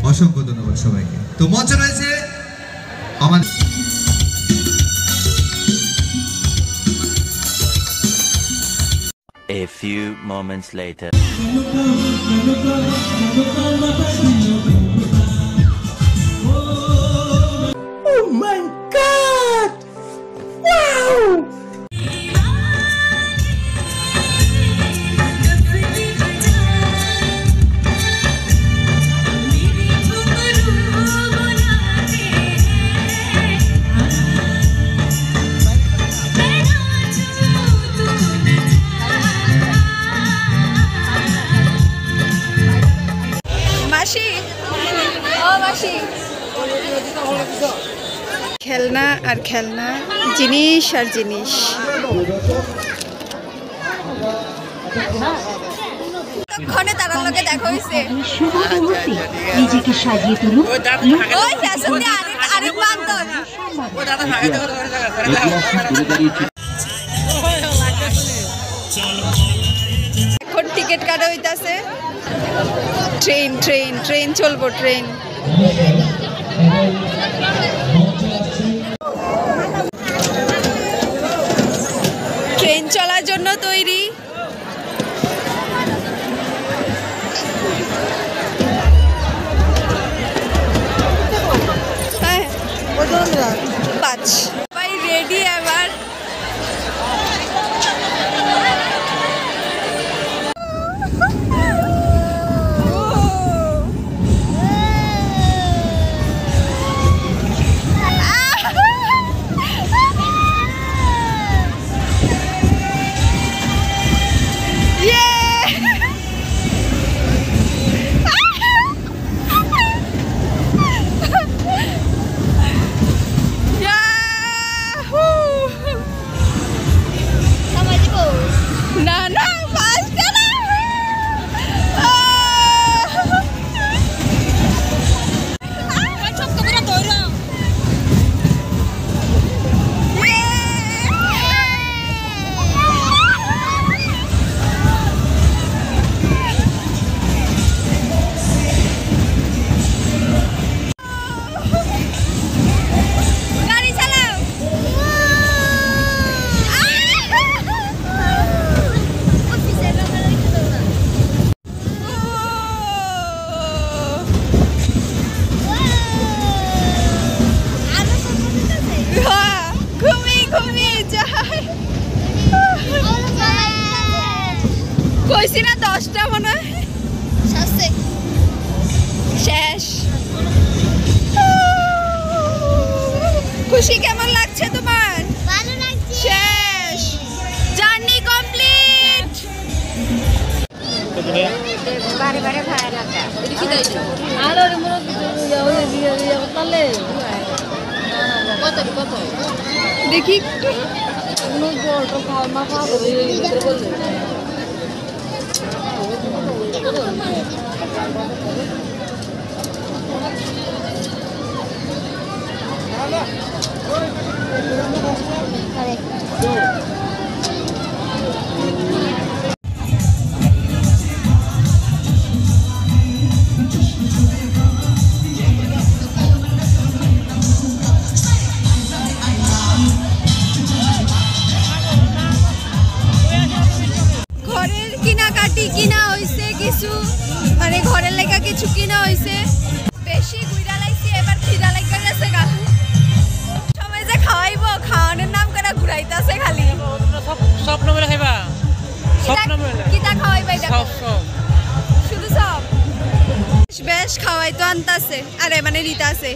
অসংখ্য ধন্যবাদ সবাইকে। তো মঞ্চে রয়েছে আমাদের A few moments later. Oh my God! Wow! খেলনা আর খেলনা, জিনিস আর জিনিস। তখনই তার লগে দেখা হইছে। নিজেকে সাজিয়ে তুলুন। ওই ফ্যাশন আরেক বান্দর। ও দাদা ভাগাতে এখন টিকিট কাটা হইতাছে। ট্রেন ট্রেন ট্রেন চলবো, ট্রেন। ট্রেন চলার জন্য তৈরি। পাঁচ ভাই রেডি এবার। কইছি না 10টা মনে হয় শেষ। খুশি কেমন লাগছে তোমার? ভালো লাগছে। শেষ, জার্নি কমপ্লিট। বারে বারে ভালো লাগা দেখি দাইছো আর ওর মনে তালে কত কত দেখি কোনো বড় খাওয়া মা খাওয়া ভিতরে বললে ঘরের কিনাকাটি কিনা হইছে কিছু, মানে ঘরের লেখা কিছু কিনা হইছে। বেশি ঘুরা লাইছি, এবার খিদা লাগা গেছে গা। সবাই যে খাওয়াইবো, খাওয়ানোর নাম করে ঘুরাইতাছে খালি। সব নামে খাইবা, সব নামে কিটা খাওয়াইবা এটা সব সব শুধু সব বেশ খাওয়াই তো আনতাছে, আরে মানে রিতাছে।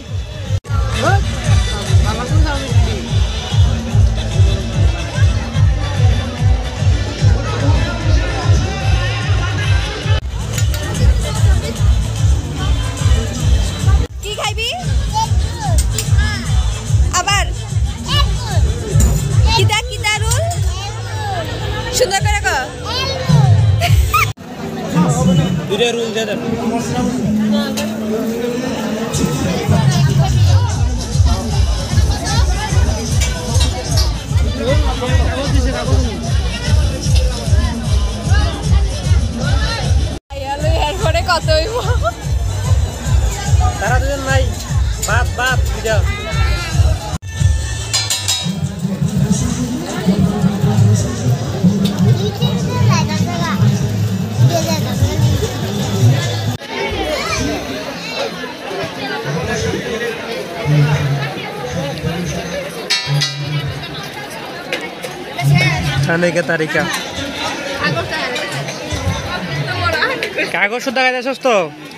কি খাইবি আবার? কিটা কিটা রুল সুন্দর করে কো। দুইটা রুল দে দেন। এরপরে কত হইব? তারা দুজন নাই বাপ বাপ বুঝাও खाने का तरीका कागज सुद्धा काय असतो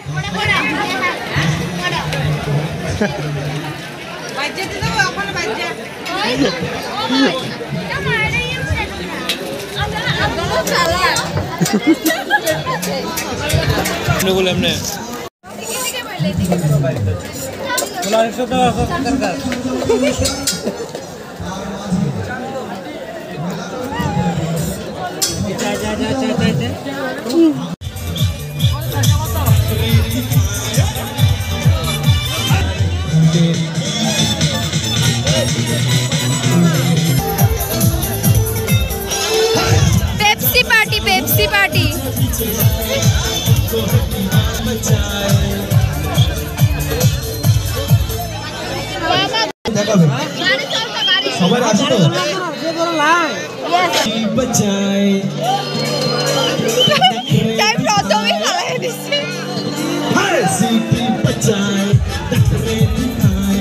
बोले पेप्सी पार्टी पेप्सी पार्टी সবাই আসো তো বাজায় তাই প্রথমে খালাই দিছি হায় সিটি বাজায় দেখরে দিখায়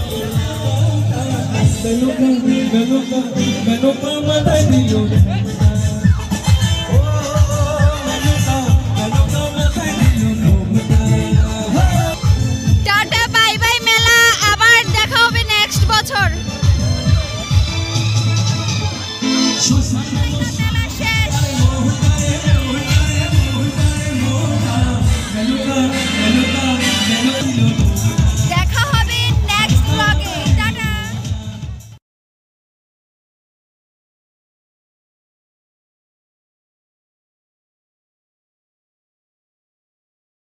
Menuka, menuka, menuka, menuka,